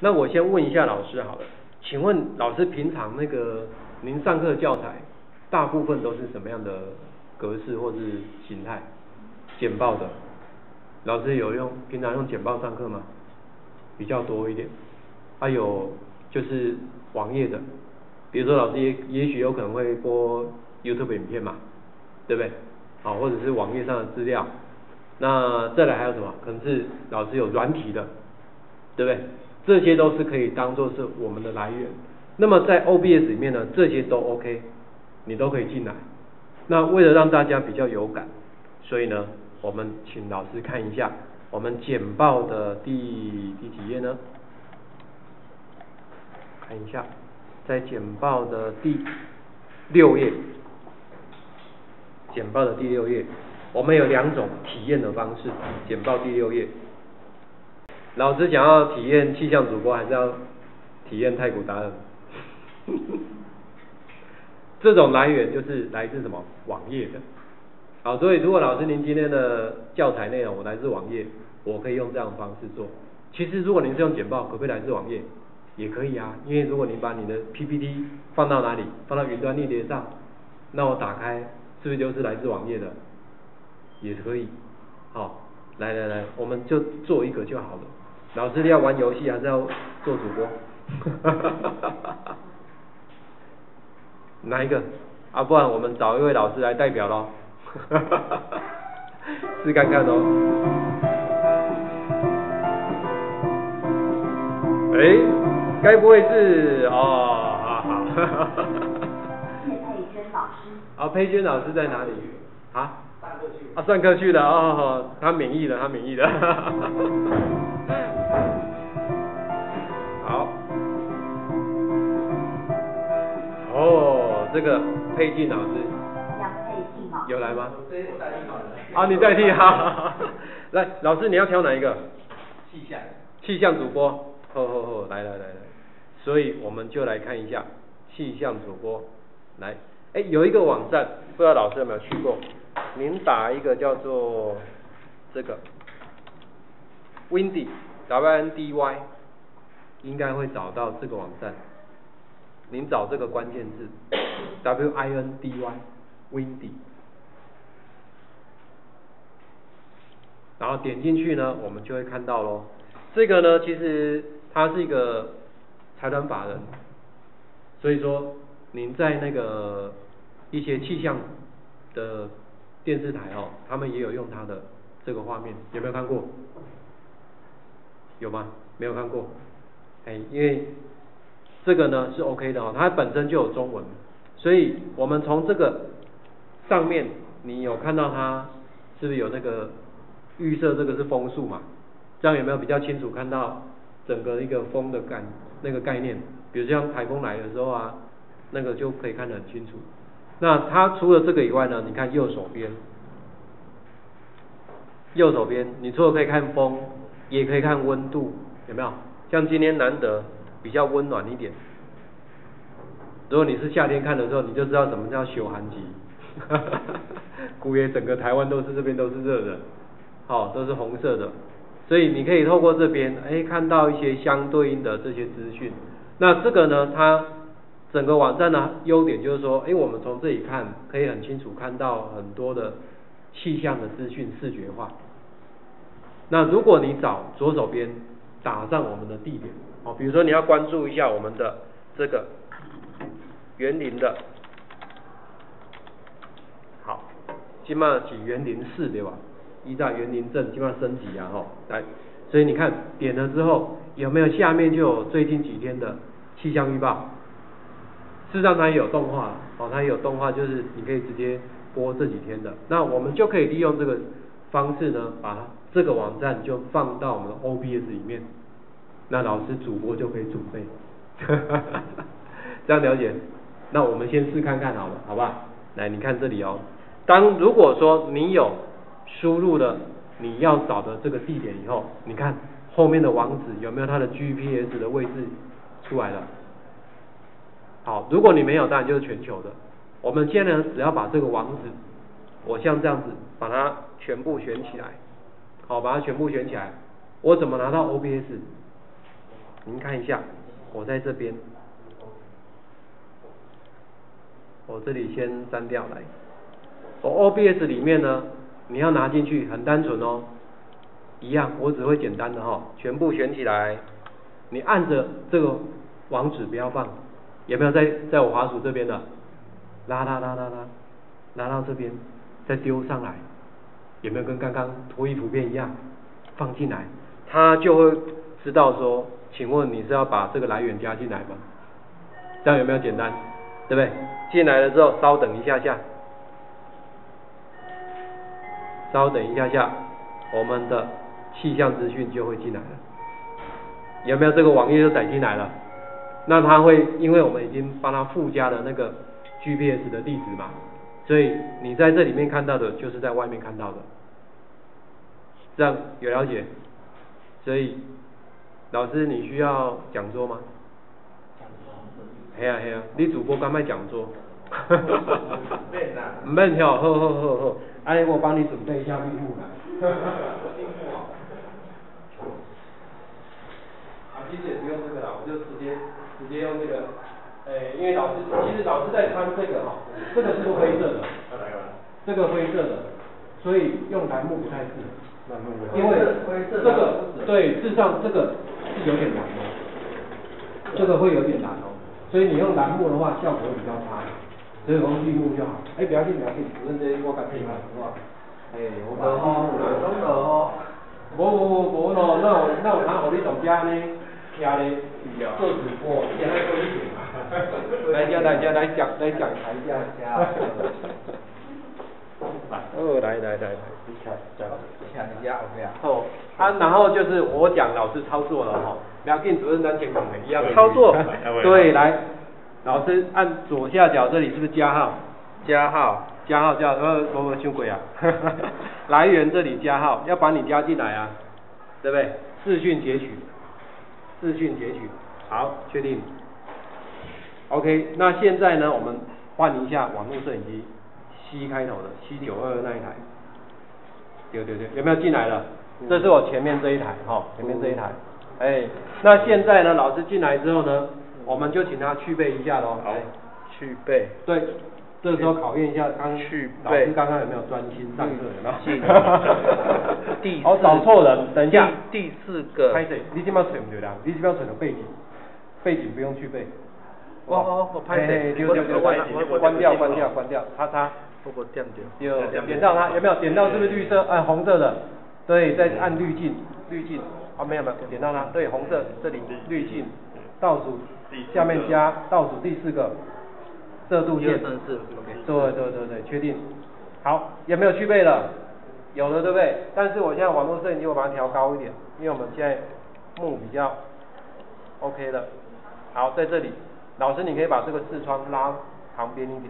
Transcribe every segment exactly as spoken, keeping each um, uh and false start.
那我先问一下老师好了，请问老师平常那个您上课的教材大部分都是什么样的格式或是形态？简报的，老师有用平常用简报上课吗？比较多一点。还、啊、有就是网页的，比如说老师也也许有可能会播 YouTube 影片嘛，对不对？好，或者是网页上的资料。那再来还有什么？可能是老师有软体的，对不对？这些都是可以当做是我们的来源。那么在 O B S 里面呢，这些都 OK， 你都可以进来。那为了让大家比较有感，所以呢，我们请老师看一下我们简报的第第几页呢？看一下，在简报的第六页，简报的第六页，我们有两种体验的方式。简报第六页，老师想要体验气象主播，还是要体验太鼓达人？这种来源就是来自什么？网页的。好，所以如果老师您今天的教材内容我来自网页，我可以用这样的方式做。其实如果您是用简报，可不可以来自网页？也可以啊，因为如果你把你的 P P T 放到哪里？放到云端硬碟上，那我打开是不是就是来自网页的？也可以。好，来来来，我们就做一个就好了。老师要玩游戏还是要做主播？哪一个？啊，不然我们找一位老师来代表咯。试看看哦。哎，该不会是哦？好好。 是佩娟老师。 啊，佩娟老师在哪里？啊？啊，上课去了哦，他免疫了，他免疫了。好。哦，这个佩静老师。 杨佩静老师。 有来吗？我代替好了。啊，你代替哈。来，老师你要挑哪一个？气象。气象主播。吼吼吼，来来来来，所以我们就来看一下气象主播。来，哎，有一个网站，不知道老师有没有去过？您打一个叫做这个 Windy W I N D Y， 应该会找到这个网站。您找这个关键字 W I N D Y Windy， 然后点进去呢，我们就会看到咯。这个呢，其实它是一个财团法人，所以说您在那个一些气象的电视台哦，他们也有用它的这个画面，有没有看过？有吗？没有看过？哎，因为这个呢是 OK 的哦，它本身就有中文，所以我们从这个上面，你有看到它是不是有那个预设这个是风速嘛？这样有没有比较清楚看到整个一个风的概那个概念？比如像台风来的时候啊，那个就可以看得很清楚。那它除了这个以外呢，你看右手边，右手边你除了可以看风，也可以看温度，有没有？像今天难得比较温暖一点。如果你是夏天看的时候，你就知道什么叫小寒极。古野整个台湾都是这边都是热的，好、哦，都是红色的。所以你可以透过这边，哎，看到一些相对应的这些资讯。那这个呢，它整个网站的优点就是说，哎，我们从这里看，可以很清楚看到很多的气象的资讯视觉化。那如果你找左手边打上我们的地点，哦，比如说你要关注一下我们的这个园林的，好，今嘛是园林市对吧？依照园林镇基本上升级啊，吼，来，所以你看点了之后，有没有下面就有最近几天的气象预报？事实上它也有动画，哦，它也有动画，就是你可以直接播这几天的。那我们就可以利用这个方式呢，把这个网站就放到我们的 O B S 里面，那老师主播就可以准备，这样了解？那我们先试看看好了，好不好？来，你看这里哦，当如果说你有输入了你要找的这个地点以后，你看后面的网址有没有它的 G P S 的位置出来了？好，如果你没有，当然就是全球的。我们现在呢，只要把这个网址，我像这样子把它全部选起来，好，把它全部选起来。我怎么拿到 O B S？ 您看一下，我在这边，我这里先删掉来。我 O B S 里面呢，你要拿进去很单纯哦，一样，我只会简单的哈、哦，全部选起来，你按着这个网址不要放，有没有在在我滑鼠这边的？拉拉拉拉拉，拉到这边，再丢上来，有没有跟刚刚图一图片一样？放进来，它就会知道说，请问你是要把这个来源加进来吗？这样有没有简单？对不对？进来了之后，稍等一下下，稍等一下下，我们的气象资讯就会进来了。有没有这个网页就载进来了？那它会，因为我们已经帮它附加了那个 G P S 的地址嘛，所以你在这里面看到的，就是在外面看到的。这样有了解？所以老师你需要讲座吗？嘿啊嘿啊，你主播敢卖讲座？免啦，唔免吼，好好好好，安尼我帮你准备一下密目啦。啊，其实也不用这个啦，我就直接直接用这个，诶、欸，因为老师其实老师在穿这个哈，这个是灰色的，这个灰色的，所以用栏目不太适合。因为这个对，事实上这个是有点难哦，这个会有点难哦，所以你用栏目的话效果会比较差，所以用绿幕就好。哎，不要紧不要紧，主任这些我敢配合，好不好？哎，我把绿幕来，懂得哦。无无无咯，那有那有通互你当家呢，徛咧做直播，现在做一点嘛。来家来家来讲来讲台家家。哦，来来来来，你看，这样看一下 OK 啊。哦，啊，然后就是我讲老师操作了哈，不要跟主任单前讲的一样操作。对，来，老师按左下角这里是不是加号？加号，加号加，呃，我我修鬼啊。来源这里加号，要把你加进来啊，对不对？视讯截取，视讯截取，好，确定。OK， 那现在呢，我们换一下网络摄影机。七开头的七九二那一台，对对对，有没有进来了？这是我前面这一台哈、哦，前面这一台。哎，那现在呢，老师进来之后呢，我们就请他去背一下喽。 好，去背。 对，这时候考验一下刚去老师刚刚有没有专心上课，有没有？ 第哦，找错人，等一下。 第四个。 拍谁？你这边找不对啦，你这边找的背景，背景不用去背。 哦哦，我拍谁？ 丢丢丢，关关掉关掉关掉，叉叉。 我点掉。 有点到它，有没有点到？是不是绿色？哎，红色的。对，再按滤镜，滤镜。啊，没有没有，点到它。对，红色这里滤镜，倒数下面加倒数第四个色度线。 三四。 对对对对，确定。好，有没有去背了？有了，对不对？但是我现在网络摄影机我把它调高一点，因为我们现在幕比较 OK 了。好，在这里，老师你可以把这个视窗拉旁边一点。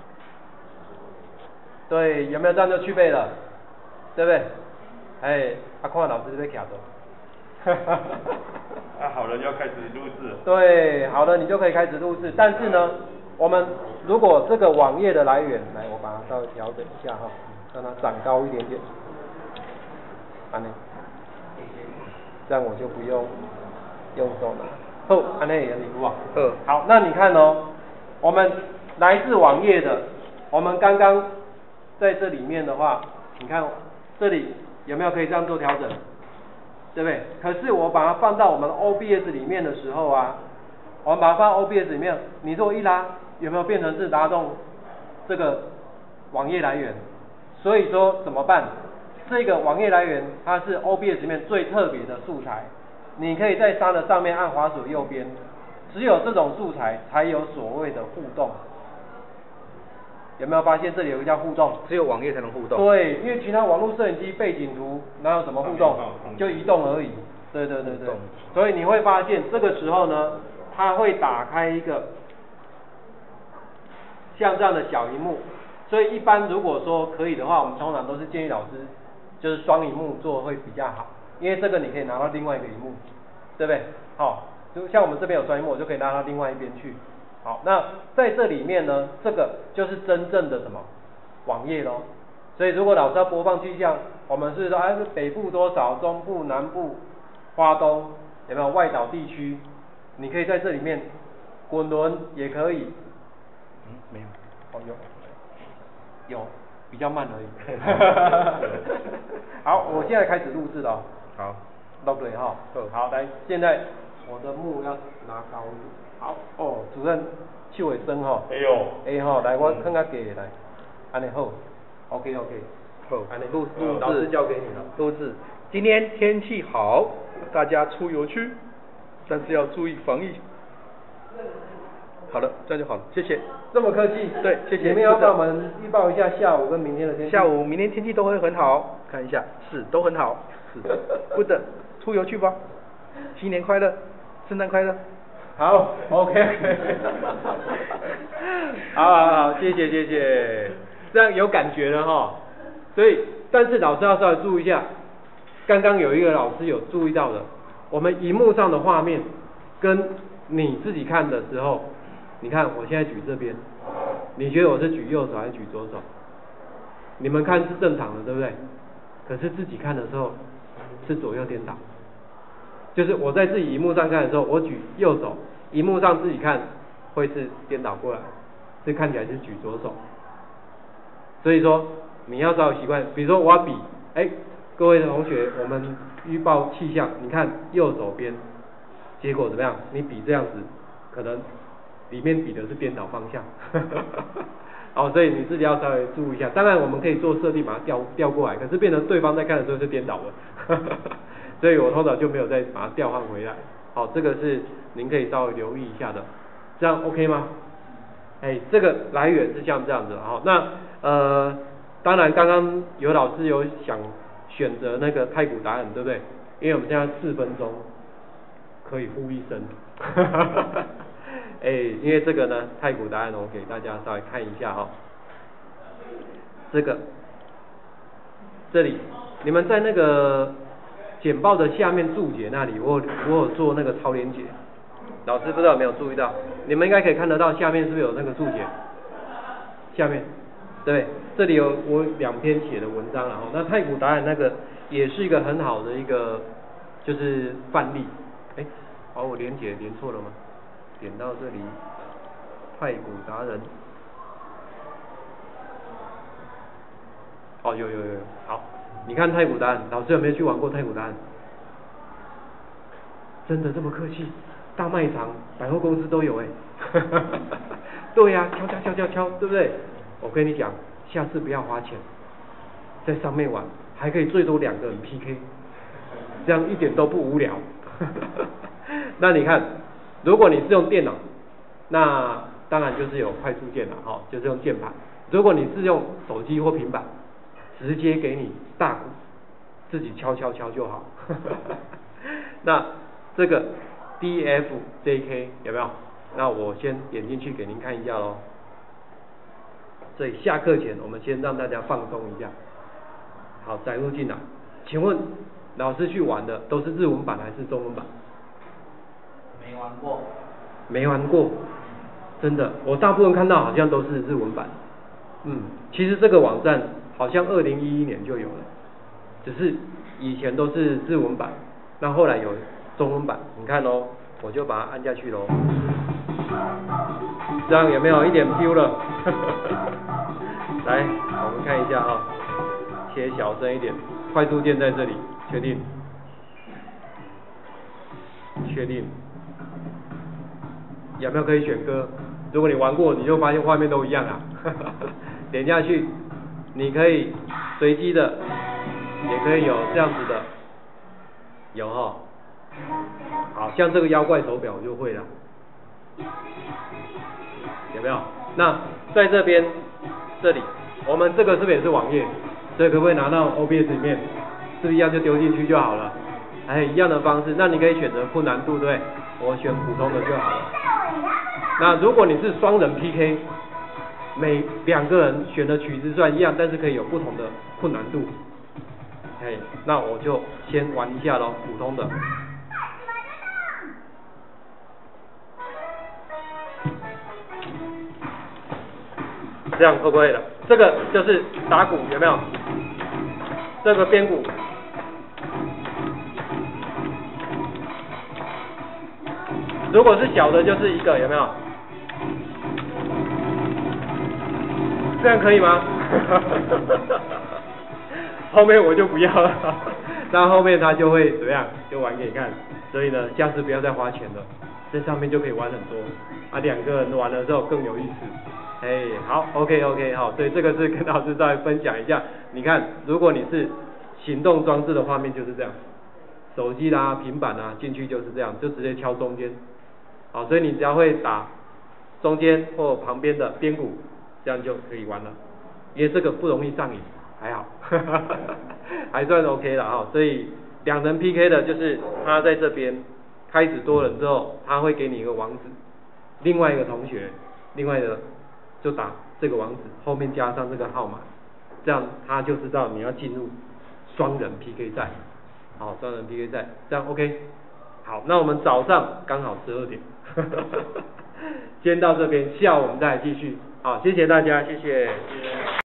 对，有没有这样就去背了？对不对？哎，啊，看老师这边卡着。 啊，好了就要开始录制。 对，好了，你就可以开始录制。但是呢，我们如果这个网页的来源，来，我把它稍微调整一下哈，让它长高一点点。安内，这样我就不用用手了。好，安内也礼物啊。 嗯。 好，那你看哦，我们来自网页的，我们刚刚在这里面的话，你看这里有没有可以这样做调整？对不对？可是我把它放到我们 O B S 里面的时候啊，我们把它放到 O B S 里面，你如果一拉，有没有变成是拉动这个网页来源？所以说怎么办？这个网页来源它是 O B S 里面最特别的素材，你可以在它的上面按滑鼠右边，只有这种素材才有所谓的互动。有没有发现这里有一个叫互动？ 只有网页才能互动。 对，因为其他网络摄影机背景图哪有什么互动，就移动而已。对对对对。所以你会发现这个时候呢，它会打开一个像这样的小荧幕。所以一般如果说可以的话，我们通常都是建议老师就是双荧幕做会比较好，因为这个你可以拿到另外一个荧幕，对不对？好，就像我们这边有双荧幕，我就可以拉到另外一边去。好，那在这里面呢，这个就是真正的什么网页咯。所以如果老师要播放气象，我们是说，哎，是北部多少，中部、南部、花东， 有没有外岛地区？你可以在这里面滚轮也可以。 嗯，没有。 哦，有，有，比较慢而已。好，我现在开始录制了、哦。 好。 录对哈。好，来，现在我的幕要拿高一点。好，哦，主任手会酸吼。 哎呦。 哎吼，来，我更加低来，安尼好。OK OK。 好， 安尼录录老师交给你了。 录制。今天天气好，大家出游去，但是要注意防疫。好了，这样就好了，谢谢。 这么客气。 对，谢谢。 你们要帮我们预报一下下午跟明天的天气。 下午、明天天气都会很好，看一下，是都很好，是。不等，出游去吧。新年快乐，圣诞快乐。 好 ，OK OK。好好好，谢谢谢谢，这样有感觉了哈。所以，但是老师要稍微注意一下，刚刚有一个老师有注意到的，我们荧幕上的画面跟你自己看的时候，你看我现在举这边，你觉得我是举右手还是举左手？你们看是正常的，对不对？可是自己看的时候是左右颠倒。就是我在自己荧幕上看的时候，我举右手，荧幕上自己看会是颠倒过来，这看起来是举左手。所以说你要稍微习惯，比如说我要比，哎，各位同学，我们预报气象，你看右手边，结果怎么样？你比这样子，可能里面比的是颠倒方向。哦，所以你自己要稍微注意一下。当然我们可以做设定把它调调过来，可是变成对方在看的时候是颠倒的。所以我通常就没有再把它调换回来。好，这个是您可以稍微留意一下的，这样 OK 吗？哎，这个来源是像这样子。好，那呃，当然刚刚有老师有想选择那个太古达人，对不对？因为我们现在四分钟可以呼一声。哎，因为这个呢，太古达人我给大家稍微看一下哈、哦。这个这里你们在那个简报的下面注解那里，我有我有做那个超连结，老师不知道有没有注意到？你们应该可以看得到下面是不是有那个注解？下面，对，这里有我两篇写的文章，然后那太古达人那个也是一个很好的一个就是范例。哎，哦，我连结连错了吗？点到这里，太古达人。哦，有有有有，好。你看太古达人，老师有没有去玩过太古达人？真的这么客气？大卖场、百货公司都有哎。对呀、啊，敲敲敲敲敲，对不对？我跟你讲，下次不要花钱，在上面玩，还可以最多两个人 P K， 这样一点都不无聊。那你看，如果你是用电脑，那当然就是有快速键了哈、哦，就是用键盘。如果你是用手机或平板，直接给你大鼓，自己敲敲敲就好。那这个 D F J K 有没有？那我先点进去给您看一下咯。所以下课前我们先让大家放松一下。好，载入进来。请问老师去玩的都是日文版还是中文版？ 没玩过。 没玩过，真的，我大部分看到好像都是日文版。嗯，其实这个网站好像二零一一年就有了，只是以前都是日文版，那后来有中文版。你看咯，我就把它按下去咯，这样有没有一点 feel 了？来，我们看一下啊、哦，切小声一点，快速键在这里，确定，确定，有没有可以选歌？如果你玩过，你就发现画面都一样啊。点下去，你可以随机的，也可以有这样子的，有哈、哦。好像这个妖怪手表我就会了，有没有？那在这边这里，我们这个是不是也是网页？所以可不可以拿到 O B S 里面？是不是一样就丢进去就好了？哎，一样的方式，那你可以选择困难度，对不对？我选普通的就好了。那如果你是双人 P K， 每两个人选的曲子虽然一样，但是可以有不同的困难度。哎，那我就先玩一下咯，普通的。这样会不会的？这个就是打鼓，有没有？这个边鼓。 如果是小的，就是一个，有没有？这样可以吗？后面我就不要了，那后面他就会怎么样？就玩给你看。所以呢，下次不要再花钱了，在上面就可以玩很多啊，两个人玩的时候更有意思。哎，好 ，OK OK， 好，所以这个是跟老师再分享一下。你看，如果你是行动装置的画面就是这样，手机啦、平板啊进去就是这样，就直接敲中间。好，所以你只要会打中间或旁边的边鼓，这样就可以玩了。因为这个不容易上瘾，还好，还算 OK 了哈。所以两人 P K 的就是他在这边开始多人之后，他会给你一个网址，另外一个同学，另外的就打这个网址，后面加上这个号码，这样他就知道你要进入双人 P K 赛。好，双人 P K 赛，这样 OK。好，那我们早上刚好十二点，先到这边，下午我们再继续。好，谢谢大家，谢谢。谢谢